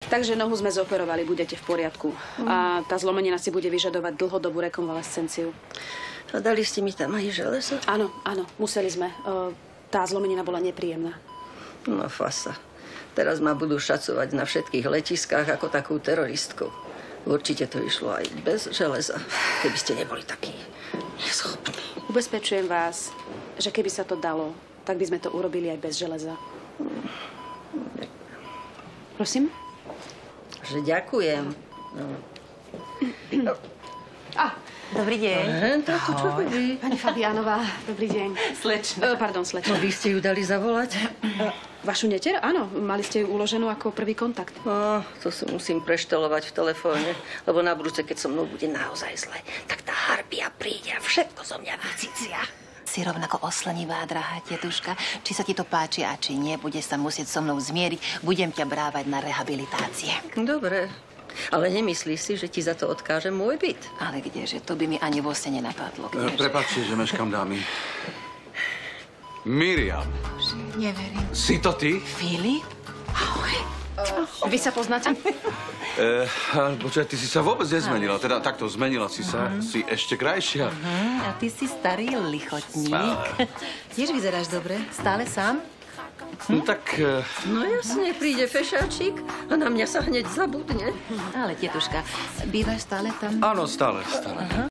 Takže nohu sme zoperovali, budete v poriadku. A tá zlomenina si bude vyžadovať dlhodobú rekonvalescenciu. A dali ste mi tam aj železo? Áno, museli sme. Tá zlomenina bola nepríjemná. No fasa. Teraz ma budú šacovať na všetkých letiskách ako takú teroristku. Určite to išlo aj bez železa, keby ste neboli takí neschopní. Ubezpečujem vás, že keby sa to dalo, tak by sme to urobili aj bez železa. Prosím? Že ďakujem. Dobrý deň. Pani Fabiánová, dobrý deň. Slečna. Pardon, slečna. Vy ste ju dali zavolať? Vašu neter? Áno, mali ste ju uloženú ako prvý kontakt. To si musím preštelovať v telefóne, lebo na budúce, keď so mnou bude naozaj zle, tak tá harpia príde a všetko zo mňa vycicia. Si rovnako oslenivá, drahá tetuška. Či sa ti to páči a či nie, budeš sa musieť so mnou zmieriť. Budem ťa brávať na rehabilitácie. Dobre, ale nemyslíš si, že ti za to odkážem môj byt? Ale kdeže, to by mi ani vo sne nenapadlo. Prepáčte, že meškám, dámy. Miriam. Neverím. Si to ty? Filip? Ahoj. Vy sa poznáte? Počkaj, ty si sa vôbec nezmenila. Teda takto, zmenila si sa. Si ešte krajšia. A ty si starý lichotník. Tiež vyzeráš dobre. Stále sám? No tak... No jasne, príde fešáčik a na mňa sa hneď zabudne. Ale tetuška, bývaš stále tam? Áno, stále.